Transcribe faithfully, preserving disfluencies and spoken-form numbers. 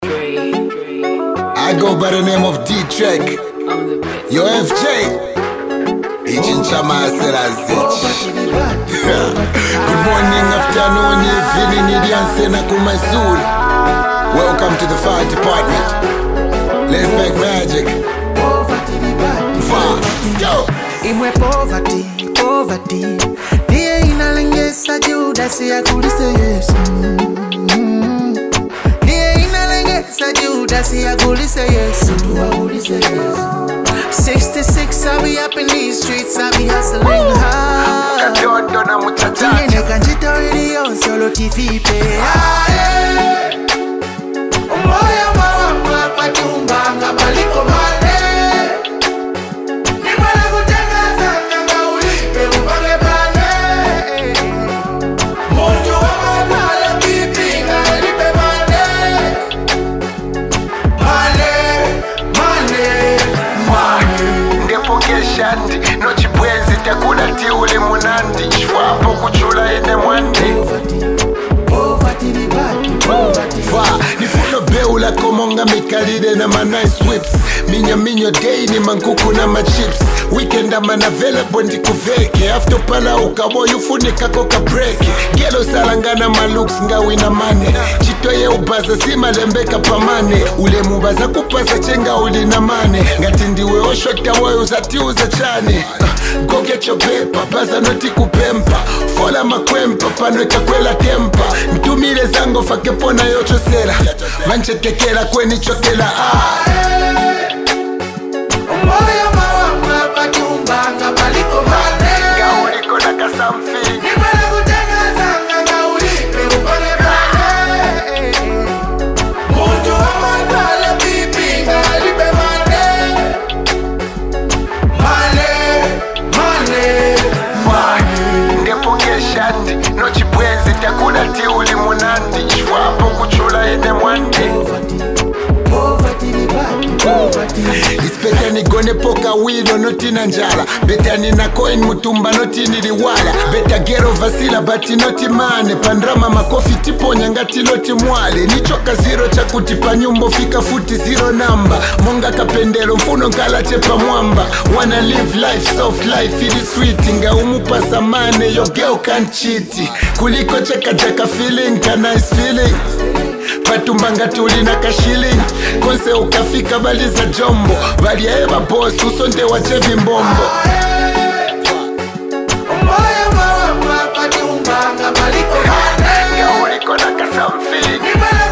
I go by the name of D-Trek. Yo, F J. Agent Chama Serazich. Good morning, afternoon, evening, Indian Sena Kumazul. Welcome to the fire department. Let's make magic. Fire, let's go. Imwe poverty, poverty. Niye inalengesa Judasi ya kulise Yesu. Niye inalengesa Judasi ya kulise Yesu. sixty-six, I'll be up in these streets, I'll be hustling hard. Niye kanjito radio, solo T V pe. Omoya mawa mwa patumba nga baliko male. No chibwenzi takula ti ule munandi chwapo kuchula ene mwandi Fa, nifuno beula komonga mikalide na ma nice whips Minyo minyo day ni mankuku na ma chips Weekend ama na vela bondi kuveke After pala ukawo yufunika koka break Gelo salangana ma looks nga wina mane Chitoye ubaza sima lembeka pamane Ule mubaza kupasa chenga uli na mane Ngatindiwe oshota wayo uzati uza chane uh, Go get your paper, baza noti kupempa Fola makwempa, panweka kwela tempa Mtumile zango fake pona yocho sela Manche tekela kweni chokela ah. Omoya mawa mwa patumba nga baliko mane Nga uliko na kasamfi Nibala kutenga zanga nga ulipe upane mane Mundu wa madwala pipi nga lipe mane Mane, mane, mane Ndepo keshandi, no chibwenzi takula ti uli munandi Chwapo kuchula ene mwandi It's better ni gone poka wino noti na njala Better ni na coin mutumba noti ni liwala Better get over sila bati noti mane Pandrama makofi tipo nyangati noti mwale Nichoka zero cha kutipa nyumbo fika futi zero number Monga kapendelo mfuno nkala chepa mwamba Wanna live life, soft life, it is sweet Inga umupa samane, yo girl can't cheat Kuliko cheka cheka feeling, ka nice feeling Patumbanga tuli na kashiling Konse ukafika baliza jombo Bali ya eba boss usonde wachevi mbombo Omoya mawa mwa patumbanga baliko mane Nga uliko na kasamfi